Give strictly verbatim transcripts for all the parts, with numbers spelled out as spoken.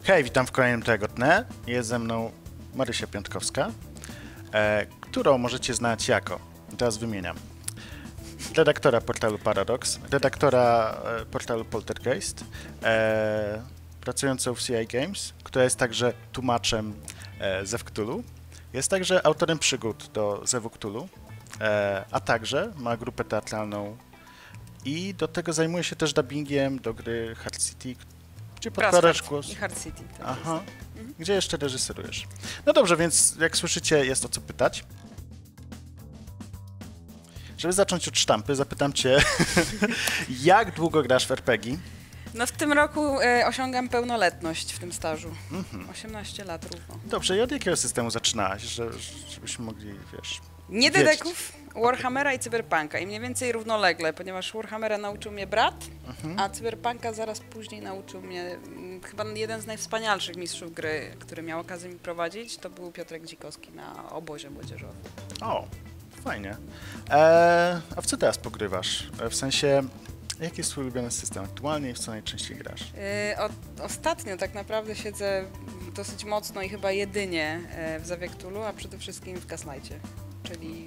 Hej, witam w kolejnym Tego Dne. Jest ze mną Marysia Piątkowska, e, którą możecie znać jako, teraz wymieniam, redaktora portalu Paradox, redaktora e, portalu Poltergeist, e, pracującą w C I Games, która jest także tłumaczem e, Zew Cthulhu, jest także autorem przygód do Zewu Cthulhu, e, a także ma grupę teatralną i do tego zajmuje się też dubbingiem do gry Hard City, gdzie podkładasz głos. I Hard City. Aha. Mhm. Gdzie jeszcze reżyserujesz? No dobrze, więc jak słyszycie, jest o co pytać. Żeby zacząć od sztampy, zapytam cię, jak długo grasz w er pe gie? No w tym roku e, osiągam pełnoletność w tym stażu. Mhm. osiemnaście lat równo. Dobrze, i od jakiego systemu zaczynałaś, że, żebyśmy mogli, wiesz... Nie Dedeków, Warhammera i Cyberpunka i mniej więcej równolegle, ponieważ Warhammera nauczył mnie brat, mhm. a Cyberpunka zaraz później nauczył mnie m, chyba jeden z najwspanialszych mistrzów gry, który miał okazję mi prowadzić, to był Piotrek Dzikowski na obozie młodzieżowym. O, fajnie. Eee, a w co teraz pogrywasz? W sensie, jaki jest twój ulubiony system aktualnie i w co najczęściej grasz? Yy, od, ostatnio tak naprawdę siedzę dosyć mocno i chyba jedynie w Zewie Cthulhu, a przede wszystkim w Gaslightie, czyli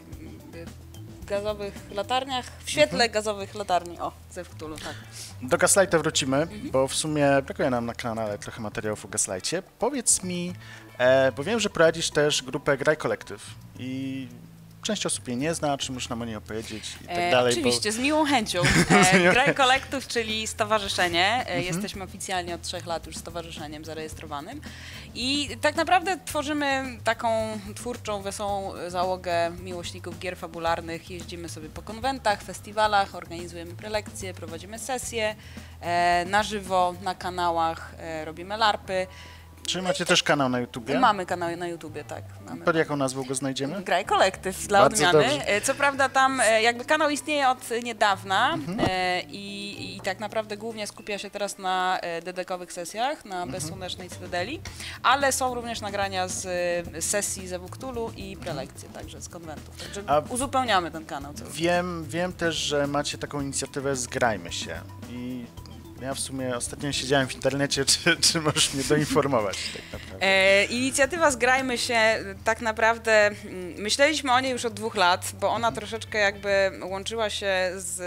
w gazowych latarniach, w świetle mhm. gazowych latarni. O, Zew Cthulhu, tak. Do Gaslighta wrócimy, mhm. bo w sumie brakuje nam na kanale trochę materiałów o Gaslightie. Powiedz mi, e, bo wiem, że prowadzisz też grupę Graj Collective i część osób jej nie zna, czy możesz nam o niej opowiedzieć i tak e, dalej. Oczywiście, bo... z miłą chęcią. E, Graj Collective, czyli stowarzyszenie. E, mhm. Jesteśmy oficjalnie od trzech lat już stowarzyszeniem zarejestrowanym. I tak naprawdę tworzymy taką twórczą, wesołą załogę miłośników gier fabularnych. Jeździmy sobie po konwentach, festiwalach, organizujemy prelekcje, prowadzimy sesje e, na żywo, na kanałach, e, robimy larpy. Czy macie też kanał na YouTubie? Mamy kanał na YouTubie, tak. Mamy. Pod jaką nazwą go znajdziemy? Graj Collective, dla Bardzo odmiany. Dobrze. Co prawda tam jakby kanał istnieje od niedawna mhm. e, i, i tak naprawdę głównie skupia się teraz na dedekowych sesjach, na mhm. Bezsłonecznej Cytadeli, ale są również nagrania z sesji Zewu Cthulhu i prelekcje także z konwentów. Także A uzupełniamy ten kanał. Cały wiem, wiem też, że macie taką inicjatywę Zgrajmy się i ja w sumie ostatnio siedziałem w internecie, czy, czy możesz mnie doinformować tak naprawdę? E, inicjatywa Zgrajmy się, tak naprawdę myśleliśmy o niej już od dwóch lat, bo ona troszeczkę jakby łączyła się z,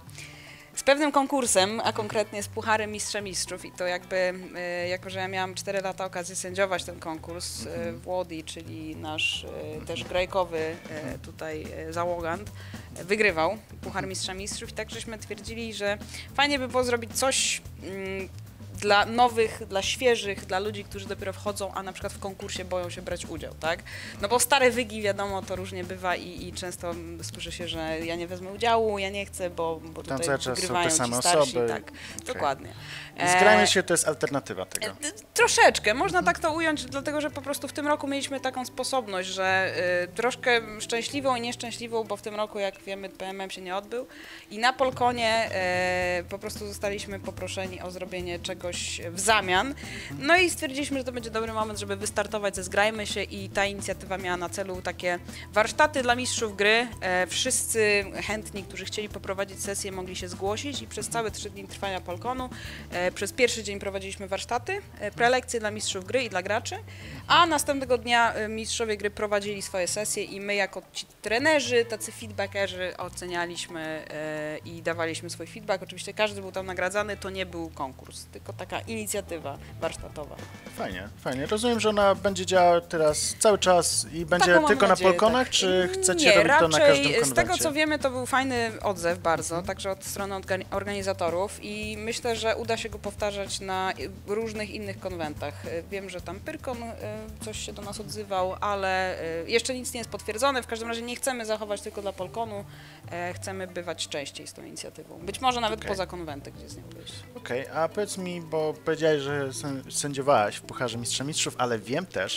z pewnym konkursem, a konkretnie z Pucharem Mistrza Mistrzów i to jakby, e, jako że ja miałam cztery lata okazję sędziować ten konkurs e, w Łodzi, czyli nasz e, też grajkowy e, tutaj e, załogant, wygrywał Puchar Mistrza Mistrzów i tak żeśmy twierdzili, że fajnie by było zrobić coś mm, dla nowych, dla świeżych, dla ludzi, którzy dopiero wchodzą, a na przykład w konkursie boją się brać udział, tak? No bo stare wygi, wiadomo, to różnie bywa i, i często słyszy się, że ja nie wezmę udziału, ja nie chcę, bo, bo tutaj wygrywają ci starsi. Osoby. Tak, okay. Dokładnie. Zgrajmy się, to jest alternatywa tego. E, troszeczkę, można tak to ująć, dlatego że po prostu w tym roku mieliśmy taką sposobność, że y, troszkę szczęśliwą i nieszczęśliwą, bo w tym roku, jak wiemy, P M M się nie odbył i na Polkonie y, po prostu zostaliśmy poproszeni o zrobienie czegoś w zamian. No i stwierdziliśmy, że to będzie dobry moment, żeby wystartować ze Zgrajmy się i ta inicjatywa miała na celu takie warsztaty dla mistrzów gry. E, wszyscy chętni, którzy chcieli poprowadzić sesję, mogli się zgłosić i przez całe trzy dni trwania Polkonu e, przez pierwszy dzień prowadziliśmy warsztaty, e, prelekcje dla mistrzów gry i dla graczy, a następnego dnia e, mistrzowie gry prowadzili swoje sesje i my jako ci trenerzy, tacy feedbackerzy ocenialiśmy e, i dawaliśmy swój feedback. Oczywiście każdy był tam nagradzany, to nie był konkurs, tylko taka inicjatywa warsztatowa. Fajnie, fajnie. Rozumiem, że ona będzie działała teraz cały czas i będzie Taką tylko nadzieję, na Polkonach, tak. Czy chcecie nie, robić raczej, to na każdym konwencie? Z tego co wiemy, to był fajny odzew bardzo, mhm. także od strony organizatorów i myślę, że uda się go powtarzać na różnych innych konwentach. Wiem, że tam Pyrkon coś się do nas odzywał, ale jeszcze nic nie jest potwierdzone. W każdym razie nie chcemy zachować tylko dla Polkonu, chcemy bywać częściej z tą inicjatywą. Być może nawet okay. poza konwenty, gdzie z nią być. Okej, okay. A powiedz mi, bo powiedziałeś, że sędziowałaś w Pucharze Mistrza Mistrzów, ale wiem też,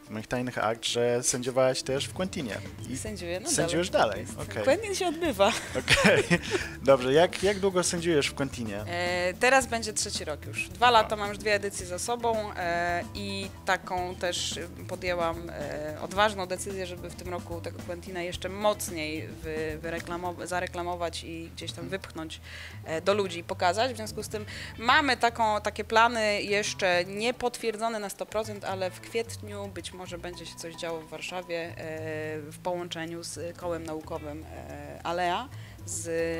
moich tajnych akt, że sędziowałaś też w Quentinie. I sędziuję, no sędziujesz dalej. dalej. Okay. Quentin się odbywa. Okej, okay. Dobrze. Jak, jak długo sędziujesz w Quentinie? E, teraz będzie trzeci rok już. Dwa lata, mam już dwie edycje za sobą e, i taką też podjęłam e, odważną decyzję, żeby w tym roku tego Quentina jeszcze mocniej wy, zareklamować i gdzieś tam wypchnąć e, do ludzi i pokazać. W związku z tym mamy taką, takie plany jeszcze nie potwierdzone na sto procent, ale w kwietniu być może będzie się coś działo w Warszawie e, w połączeniu z kołem naukowym e, Alea z,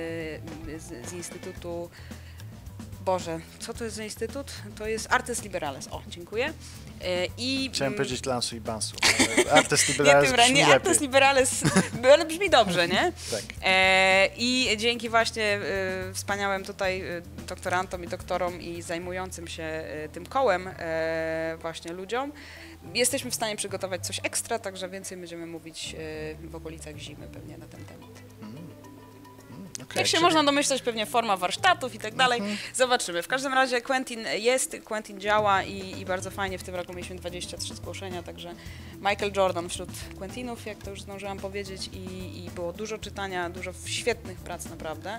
z, z Instytutu. Boże, co to jest za instytut? To jest Artes Liberales. O, dziękuję. E, i, Chciałem powiedzieć Lansu i Bansu. Artes Liberales nie, brzmi nie, lepiej. Artes Liberales, ale brzmi dobrze, nie? Tak. E, I dzięki właśnie e, wspaniałym tutaj e, doktorantom i doktorom i zajmującym się e, tym kołem e, właśnie ludziom, jesteśmy w stanie przygotować coś ekstra, także więcej będziemy mówić e, w okolicach zimy pewnie na ten temat. Okay, Jak się czyli... można domyślać, pewnie forma warsztatów i tak dalej. Mm-hmm. Zobaczymy. W każdym razie Quentin jest, Quentin działa i, i bardzo fajnie. W tym roku mieliśmy dwadzieścia trzy zgłoszenia, także Michael Jordan wśród Quentinów, jak to już zdążyłam powiedzieć, i, i było dużo czytania, dużo świetnych prac naprawdę.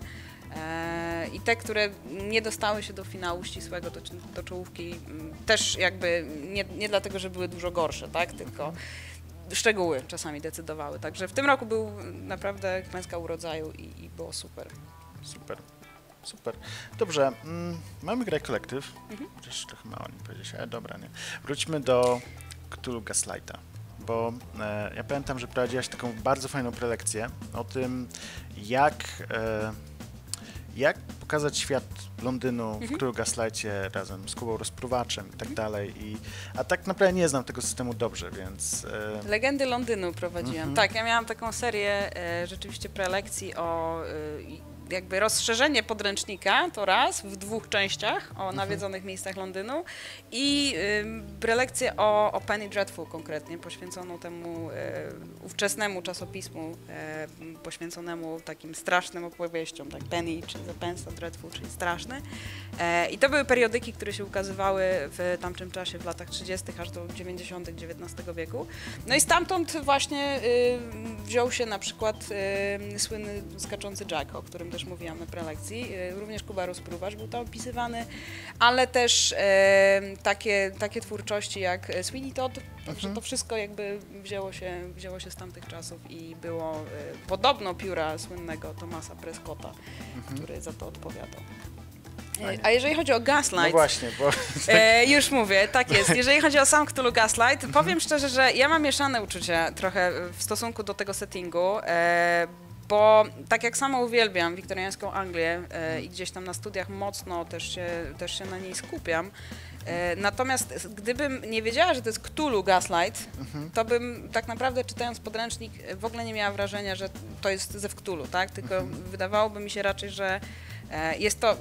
E, I te, które nie dostały się do finału ścisłego, do, do czołówki, też jakby nie, nie dlatego, że były dużo gorsze, tak, tylko szczegóły czasami decydowały. Także w tym roku był naprawdę klęska urodzaju i, i było super. Super, super. Dobrze, mm, mamy grę kolektyw. Mhm. Chociaż trochę mało nie powiedzieć, ale dobra, nie. Wróćmy do Cthulhu Gaslighta, bo e, ja pamiętam, że prowadziłaś taką bardzo fajną prelekcję o tym, jak, e, jak pokazać świat Londynu w mhm. Cthulhu Gaslightie razem z Kubą Rozpruwaczem i tak dalej. I, a tak naprawdę nie znam tego systemu dobrze, więc... E... Legendy Londynu prowadziłam. Mhm. Tak, ja miałam taką serię e, rzeczywiście prelekcji o e, jakby rozszerzenie podręcznika, to raz, w dwóch częściach o nawiedzonych mhm. miejscach Londynu i y, prelekcję o, o Penny Dreadful konkretnie, poświęconą temu y, ówczesnemu czasopismu, y, poświęconemu takim strasznym opowieściom, tak Penny, czyli Zapensa, Dreadful, czyli straszny. E, I to były periodyki, które się ukazywały w tamtym czasie, w latach trzydziestych aż do dziewięćdziesiątych dziewiętnastego wieku. No i stamtąd właśnie y, wziął się na przykład y, słynny skaczący Jack, o którym też mówiłam na prelekcji. Również Kuba Rozpruwacz był tam opisywany, ale też e, takie, takie twórczości jak Sweeney Todd, mhm. że to wszystko jakby wzięło się, wzięło się z tamtych czasów i było e, podobno pióra słynnego Thomasa Prescotta, mhm. który za to odpowiadał. E, a jeżeli chodzi o Gaslight, no właśnie, bo... e, już mówię, tak jest. Jeżeli chodzi o sam Cthulhu Gaslight, powiem szczerze, że ja mam mieszane uczucia trochę w stosunku do tego settingu, e, bo tak jak sama uwielbiam wiktoriańską Anglię e, i gdzieś tam na studiach mocno też się, też się na niej skupiam, e, natomiast gdybym nie wiedziała, że to jest Cthulhu Gaslight, mhm. to bym tak naprawdę czytając podręcznik w ogóle nie miała wrażenia, że to jest ze Cthulhu, tak? Tylko mhm. wydawałoby mi się raczej, że e, jest to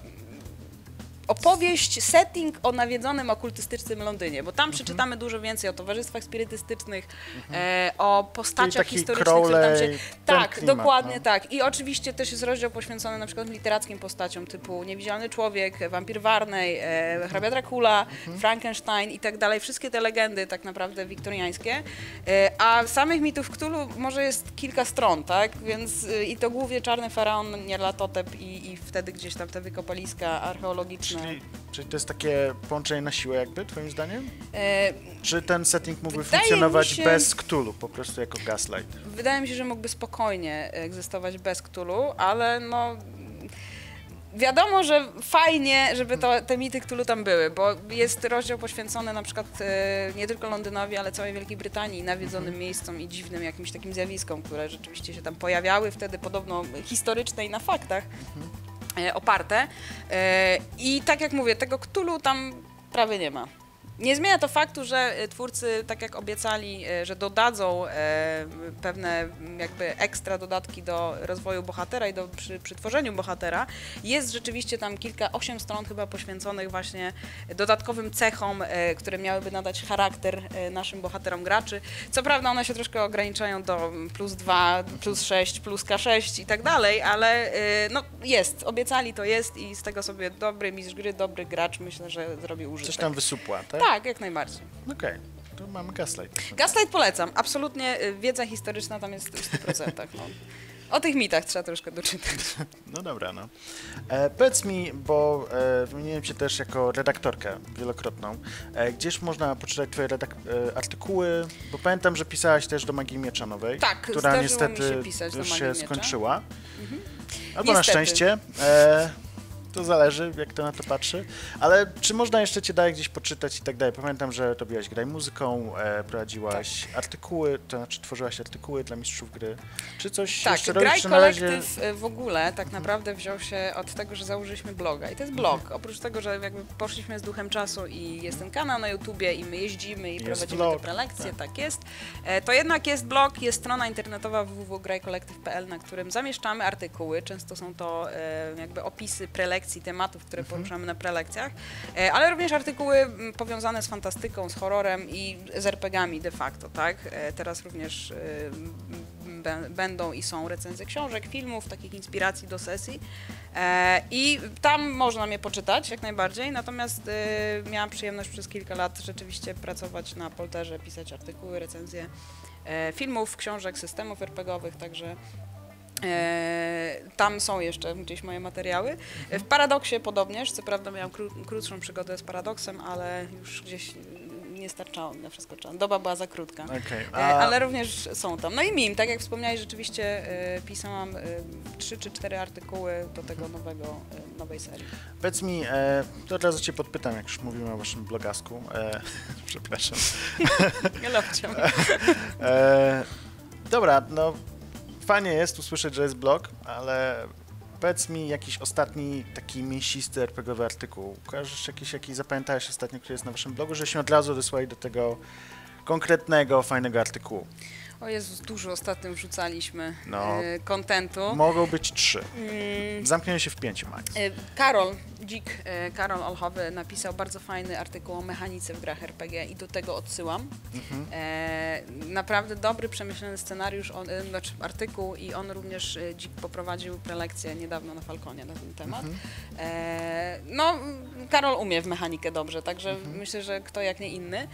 opowieść, setting o nawiedzonym okultystycznym Londynie, bo tam mhm. przeczytamy dużo więcej o towarzystwach spirytystycznych, mhm. e, o postaciach historycznych, które tam się... Tak, klimat, dokładnie no. tak. I oczywiście też jest rozdział poświęcony na przykład literackim postaciom typu Niewidzialny Człowiek, Wampir Varney, e, Hrabia Dracula, mhm. Frankenstein i tak dalej. Wszystkie te legendy tak naprawdę wiktoriańskie. E, a samych mitów Cthulhu może jest kilka stron, tak? Więc e, i to głównie Czarny Faraon, Nyarlathotep i, i wtedy gdzieś tam te wykopaliska archeologiczne. Czyli, czyli to jest takie połączenie na siłę jakby, twoim zdaniem? E, Czy ten setting mógłby wydaje funkcjonować mi się, bez Cthulhu, po prostu jako Gaslight? Wydaje mi się, że mógłby spokojnie egzystować bez Cthulhu, ale no... Wiadomo, że fajnie, żeby to, te mity Cthulhu tam były, bo jest rozdział poświęcony na przykład e, nie tylko Londynowi, ale całej Wielkiej Brytanii, nawiedzonym mhm. miejscom i dziwnym jakimś takim zjawiskom, które rzeczywiście się tam pojawiały, wtedy podobno historyczne i na faktach. Mhm. oparte i tak jak mówię, tego Cthulhu tam prawie nie ma. Nie zmienia to faktu, że twórcy, tak jak obiecali, że dodadzą pewne jakby ekstra dodatki do rozwoju bohatera i do, przy, przy tworzeniu bohatera. Jest rzeczywiście tam kilka, osiem stron chyba poświęconych właśnie dodatkowym cechom, które miałyby nadać charakter naszym bohaterom graczy. Co prawda one się troszkę ograniczają do plus dwa, plus sześć, plus K sześć i tak dalej, ale no jest, obiecali to jest i z tego sobie dobry mistrz gry, dobry gracz myślę, że zrobi użytek. Coś tam wysupła, tak? Tak, jak najbardziej. Okej, okay. to mamy Gaslight. Gaslight polecam. Absolutnie y, wiedza historyczna tam jest w stu procentach. No. O tych mitach trzeba troszkę doczytać. No dobra, no. E, powiedz mi, bo e, wymieniłem cię też jako redaktorkę wielokrotną. E, gdzieś można poczytać twoje redak- e, artykuły, bo pamiętam, że pisałaś też do Magii Miecza Nowej, Tak, która zdarzyło niestety mi się pisać do już Magii się Miecza. skończyła. Mhm. Albo Niestety. na szczęście. E, to zależy, jak kto na to patrzy. Ale czy można jeszcze cię dalej gdzieś poczytać i tak dalej? Pamiętam, że robiłaś Graj Muzyką, e, prowadziłaś Tak. artykuły, to znaczy tworzyłaś artykuły dla mistrzów gry. Czy coś Tak, jeszcze Graj robisz, czy na razie... Collective y, w ogóle tak naprawdę wziął się od tego, że założyliśmy bloga i to jest blog. Oprócz tego, że jakby poszliśmy z duchem czasu i jest ten kanał na YouTubie i my jeździmy i Jest prowadzimy blog, te prelekcje, tak. tak. jest, e, to jednak jest blog, jest strona internetowa w w w kropka graj collective kropka p l, na którym zamieszczamy artykuły. Często są to e, jakby opisy prelekcji, tematów, które poruszamy na prelekcjach, e, ale również artykuły m, powiązane z fantastyką, z horrorem i z er pe gami de facto, tak? E, teraz również e, b- będą i są recenzje książek, filmów, takich inspiracji do sesji e, i tam można mnie poczytać jak najbardziej, natomiast e, miałam przyjemność przez kilka lat rzeczywiście pracować na Polterze, pisać artykuły, recenzje e, filmów, książek, systemów er pe gowych, także E, tam są jeszcze gdzieś moje materiały. E, W Paradoksie podobnież, co prawda miałam kró- krótszą przygodę z Paradoksem, ale już gdzieś nie starczało mi na wszystko czasu. Doba była za krótka. Okay, E, ale również są tam. No i mim, tak jak wspomniałeś, rzeczywiście e, pisałam e, trzy czy cztery artykuły do tego nowego, e, nowej serii. Powiedz mi, e, to od razu cię podpytam, jak już mówimy o waszym blogasku. E, przepraszam. Nie lobciam. e, dobra, no fajnie jest usłyszeć, że jest blog, ale powiedz mi jakiś ostatni taki mięsisty er pe gowy artykuł. Kojarzysz jakiś, jaki zapamiętałeś ostatnio, który jest na waszym blogu, żebyśmy od razu wysłali do tego konkretnego, fajnego artykułu? O Jezus, dużo ostatnio wrzucaliśmy No. e, kontentu. Mogą być trzy. Mm. Zamkniemy się w pięciu, Max. E, Karol Dzik, e, Karol Olchowy napisał bardzo fajny artykuł o mechanice w grach er pe gie i do tego odsyłam. Mhm. E, naprawdę dobry, przemyślany scenariusz, on, e, znaczy artykuł i on również, e, Dzik poprowadził prelekcję niedawno na Falconie na ten temat. Mhm. E, no, Karol umie w mechanikę dobrze, także Mhm. myślę, że kto jak nie inny.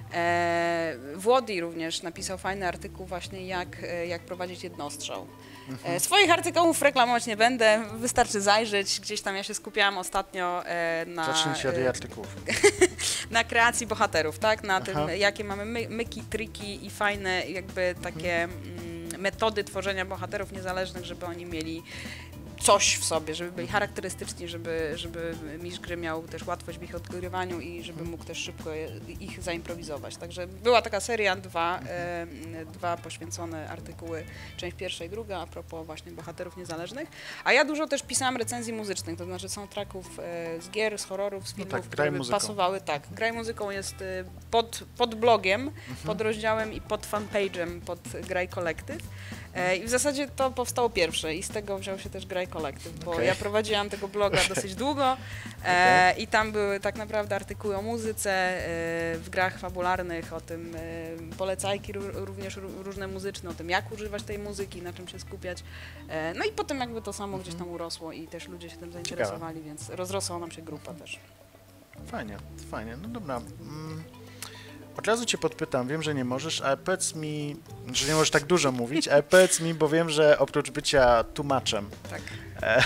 E, Włodi również napisał fajny artykuł właśnie jak, e, jak prowadzić jednostrzał. E, swoich artykułów reklamować nie będę, wystarczy zajrzeć, gdzieś tam ja się skupiałam ostatnio e, na, Zacznijcie od jej e, artykułów. na kreacji bohaterów, tak? Na Aha. tym, jakie mamy my, myki, triki i fajne jakby takie mm, metody tworzenia bohaterów niezależnych, żeby oni mieli coś w sobie, żeby byli charakterystyczni, żeby, żeby mistrz gry miał też łatwość w ich odgrywaniu i żeby mógł też szybko je- ich zaimprowizować. Także była taka seria, dwa, e, dwa poświęcone artykuły, część pierwsza i druga, a propos właśnie bohaterów niezależnych. A ja dużo też pisałam recenzji muzycznych, to znaczy soundtracków e, z gier, z horrorów, z No filmów, tak, które Graj by muzyką. pasowały. Tak, Graj muzyką jest e, pod, pod blogiem, pod rozdziałem i pod fanpage'em, pod Graj Collective. E, I w zasadzie to powstało pierwsze i z tego wziął się też Graj Collective, bo Okej. ja prowadziłam tego bloga dosyć długo e, i tam były tak naprawdę artykuły o muzyce, e, w grach fabularnych, o tym e, polecajki ró- również ró- różne muzyczne, o tym jak używać tej muzyki, na czym się skupiać. E, no i potem jakby to samo gdzieś tam urosło i też ludzie się tym zainteresowali, więc rozrosła nam się grupa też. Fajnie, fajnie, no dobra. Mm. Od razu cię podpytam, wiem, że nie możesz, ale powiedz mi, że nie możesz tak dużo mówić, ale powiedz mi, bo wiem, że oprócz bycia tłumaczem, Tak. e,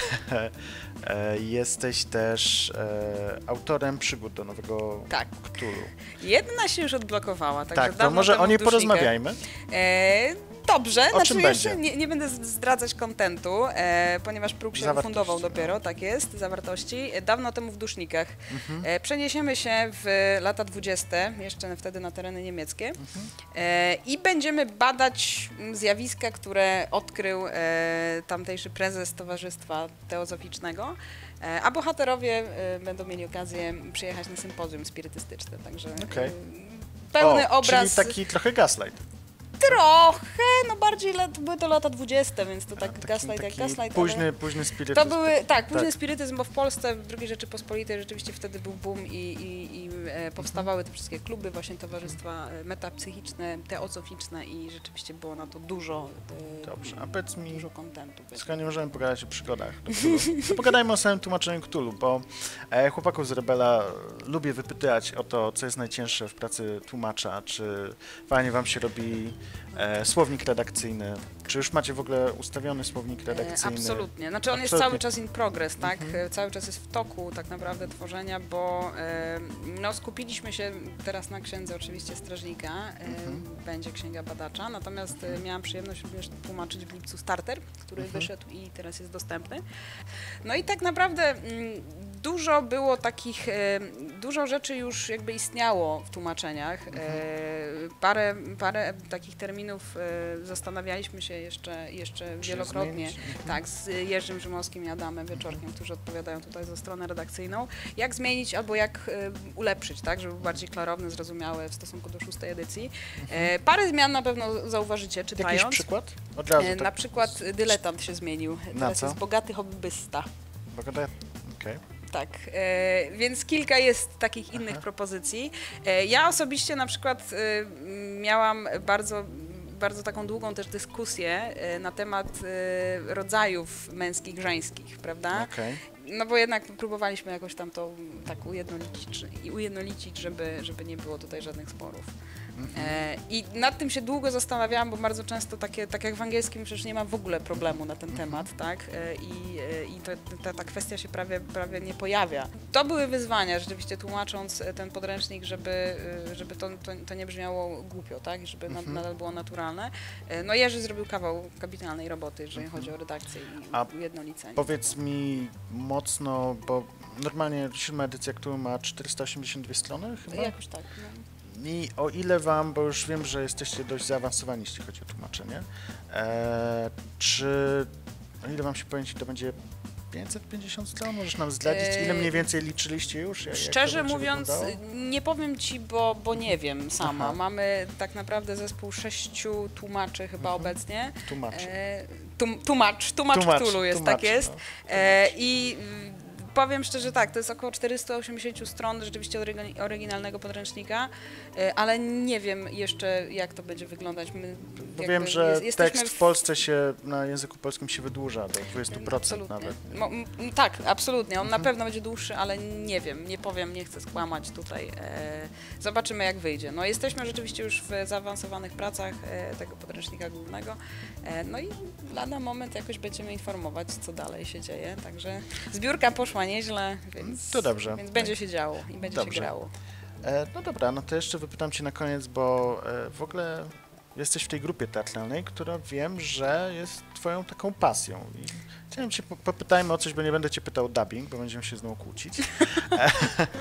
e, jesteś też e, autorem przygód do nowego Tak. Cthulhu. Jedna się już odblokowała, także Tak, to dawno może temu o niej w Dusznikach. porozmawiajmy. E, dobrze, O znaczy czym jeszcze będzie? nie, nie będę z- zdradzać kontentu, e, ponieważ próg się Zawartości, ufundował no. dopiero, tak jest, zawartości. E, Dawno temu w Dusznikach. Mhm. E, przeniesiemy się w lata dwudzieste, jeszcze wtedy na tereny niemieckie Mhm. e, i będziemy badać m, zjawiska, które odkrył e, tamtejszy prezes Towarzystwa Teozoficznego. E, A bohaterowie e, będą mieli okazję przyjechać na sympozjum spirytystyczne, także Okej. e, pełny o, obraz. Czyli taki trochę gaslight. Trochę, no bardziej lat, były to lata dwudzieste, więc to tak Taki- gaslight jak taki gaslight, Późny, ale późny spirytyzm. to były, tak, późny tak. spirytyzm, bo w Polsce, w drugiej Rzeczypospolitej rzeczywiście wtedy był boom i, i, i e, powstawały te wszystkie kluby, właśnie towarzystwa e, metapsychiczne, teozoficzne i rzeczywiście było na to dużo, e, Dobrze, a powiedz mi, dużo kontentu. skoro nie możemy pogadać o przygodach do Cthulhu, to pogadajmy o samym tłumaczeniu Cthulhu, bo e, chłopaków z Rebela lubię wypytywać o to, co jest najcięższe w pracy tłumacza, czy fajnie wam się robi e, słownik redakcyjny, czy już macie w ogóle ustawiony słownik redakcyjny? E, absolutnie. Znaczy on jest Absolutnie. cały czas in progress, tak? Mhm. E, Cały czas jest w toku tak naprawdę tworzenia, bo e, no, skupiliśmy się teraz na księdze oczywiście strażnika, e, Mhm. będzie księga badacza, natomiast e, miałam przyjemność również tłumaczyć w lipcu starter, który Mhm. wyszedł i teraz jest dostępny. No i tak naprawdę mm, dużo było takich, e, dużo rzeczy już jakby istniało w tłumaczeniach. E, parę, parę takich terminów e, zastanawialiśmy się jeszcze, jeszcze Czy wielokrotnie. zmienić? Mhm. Tak, z Jerzym Rzymowskim i Adamem Wieczorkiem, którzy odpowiadają tutaj za stronę redakcyjną. Jak zmienić albo jak e, ulepszyć, tak, żeby był bardziej klarowny, zrozumiały w stosunku do szóstej edycji. E, parę zmian na pewno zauważycie, Jakiś czytając. przykład? Od razu E, tak. Na przykład dyletant się zmienił. Teraz co? jest bogaty hobbysta. Pogadaj. Okej. Tak, e, więc kilka jest takich innych Aha. propozycji. E, ja osobiście na przykład e, miałam bardzo, bardzo taką długą też dyskusję e, na temat e, rodzajów męskich, żeńskich, prawda? Okej. No bo jednak próbowaliśmy jakoś tam to tak ujednolicić, i ujednolicić żeby, żeby nie było tutaj żadnych sporów. E, I nad tym się długo zastanawiałam, bo bardzo często takie, tak jak w angielskim przecież nie ma w ogóle problemu na ten temat, tak? E, I, e, i to, ta, ta kwestia się prawie, prawie nie pojawia. To były wyzwania rzeczywiście tłumacząc e, ten podręcznik, żeby, e, żeby to, to, to nie brzmiało głupio, tak? Żeby nad, Mhm. nadal było naturalne. E, No Jerzy zrobił kawał kapitalnej roboty, jeżeli chodzi o redakcję i A ujednolicenie. Powiedz mi mocno, bo normalnie siódma edycja, która ma czterysta osiemdziesiąt dwie strony chyba? Jakoś tak. No. I o ile wam, bo już wiem, że jesteście dość zaawansowani, jeśli chodzi o tłumaczenie, e, czy o ile wam się powiem, to będzie pięćset pięćdziesiąt stron? Możesz nam zdradzić, ile mniej więcej liczyliście już? Jak- jak to Szczerze będzie mówiąc, wyglądało? nie powiem ci, bo, bo nie wiem sama. Aha. Mamy tak naprawdę zespół sześciu tłumaczy chyba Mhm. obecnie. Tłumaczy. E, tum, tłumacz, tłumacz Tłumacz, Cthulhu jest, tłumacz, tak jest. no, E, I y, powiem szczerze tak, to jest około czterysta osiemdziesiąt stron rzeczywiście orygi- oryginalnego podręcznika, e, ale nie wiem jeszcze jak to będzie wyglądać. My Bo jakby wiem, że jest- jesteśmy tekst w Polsce się na języku polskim się wydłuża do dwudziestu procent Absolutnie. nawet. Mo, m, tak, absolutnie. On Mhm. na pewno będzie dłuższy, ale nie wiem, nie powiem, nie chcę skłamać tutaj. E, zobaczymy jak wyjdzie. No jesteśmy rzeczywiście już w zaawansowanych pracach e, tego podręcznika głównego. E, no i lada moment jakoś będziemy informować, co dalej się dzieje. Także zbiórka poszła nieźle, więc, To dobrze. więc będzie się działo i będzie Dobrze. się grało. E, no dobra, no to jeszcze wypytam cię na koniec, bo e, w ogóle jesteś w tej grupie teatralnej, która wiem, że jest twoją taką pasją. I chciałem cię po- popytajmy o coś, bo nie będę cię pytał o dubbing, bo będziemy się znowu kłócić. e,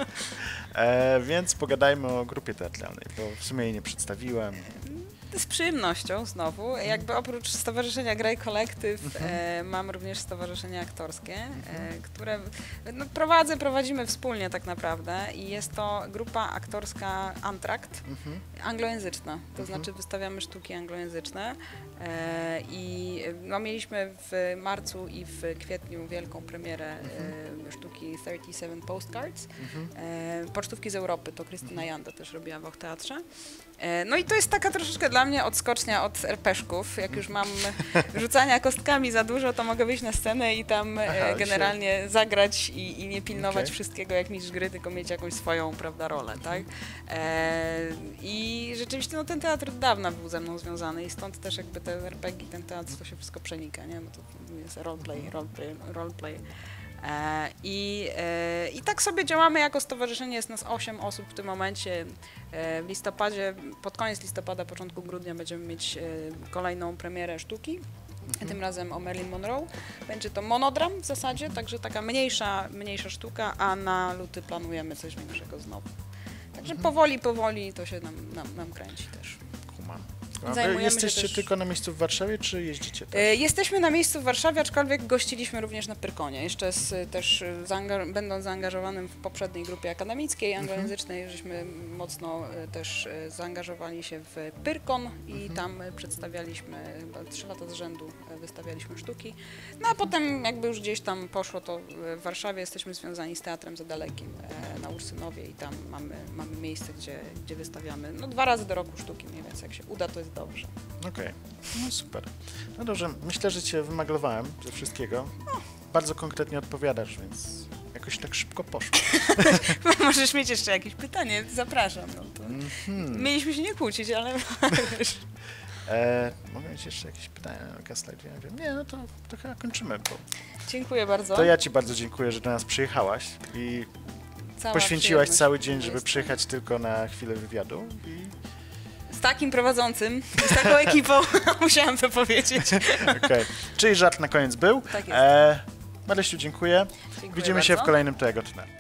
e, więc pogadajmy o grupie teatralnej, bo w sumie jej nie przedstawiłem. Z przyjemnością znowu. Jakby oprócz Stowarzyszenia Graj Kolektyw e, mam również Stowarzyszenie Aktorskie, e, które no, prowadzę, prowadzimy wspólnie tak naprawdę i jest to grupa aktorska Antrakt, Mhm. anglojęzyczna, to znaczy wystawiamy sztuki anglojęzyczne e, i no, mieliśmy w marcu i w kwietniu wielką premierę e, sztuki trzydzieści siedem Postcards. Mhm. E, Pocztówki z Europy, to Krystyna Janda też robiła w Och Teatrze. E, No i to jest taka troszeczkę dla mnie odskocznia od erpeszków. Jak już mam rzucania kostkami za dużo, to mogę wyjść na scenę i tam e, Aha, generalnie zagrać i, i nie pilnować Okej. wszystkiego jak mistrz gry, tylko mieć jakąś swoją, prawda, rolę, tak? E, I rzeczywiście no, ten teatr od dawna był ze mną związany i stąd też jakby te er pe gie, ten teatr, to się wszystko przenika, nie? Bo to jest roleplay, roleplay, roleplay. E, I, e, I tak sobie działamy jako stowarzyszenie, jest nas osiem osób w tym momencie. E, w listopadzie, pod koniec listopada, początku grudnia będziemy mieć e, kolejną premierę sztuki, tym razem o Marilyn Monroe. Będzie to monodram w zasadzie, także taka mniejsza, mniejsza sztuka, a na luty planujemy coś większego znowu. Także powoli, powoli to się nam, nam, nam kręci też. Kumam. A wy Zajmujemy jesteście się też... tylko na miejscu w Warszawie, czy jeździcie też? E, Jesteśmy na miejscu w Warszawie, aczkolwiek gościliśmy również na Pyrkonie. Jeszcze z, też e, zaanga- będąc zaangażowanym w poprzedniej grupie akademickiej, anglojęzycznej, żeśmy mocno e, też e, zaangażowali się w Pyrkon i tam e, przedstawialiśmy, chyba trzy lata z rzędu e, wystawialiśmy sztuki. No a potem jakby już gdzieś tam poszło to e, w Warszawie, jesteśmy związani z Teatrem za Dalekim e, na Ursynowie i tam mamy, mamy miejsce, gdzie, gdzie wystawiamy no, dwa razy do roku sztuki mniej więcej. Jak się uda, to jest dobrze. Okej, okay. No super. No dobrze, myślę, że cię wymaglowałem ze wszystkiego. Bardzo konkretnie odpowiadasz, więc jakoś tak szybko poszło. Możesz mieć jeszcze jakieś pytanie, zapraszam. No to... Mm-hmm. Mieliśmy się nie kłócić, ale wiesz. E, mogę mieć jeszcze jakieś pytania na Gaslight? Ja wiem. Nie, no to, to chyba kończymy. Bo... Dziękuję bardzo. To ja ci bardzo dziękuję, że do nas przyjechałaś i Cała poświęciłaś cały dzień, żeby jest. przyjechać tylko na chwilę wywiadu. I... Z takim prowadzącym, z taką ekipą musiałam to powiedzieć. Okej, okay. Czyli żart na koniec był. Tak jest. E, Marysiu, dziękuję. Dziękuję Widzimy bardzo. się w kolejnym Tego Dnia.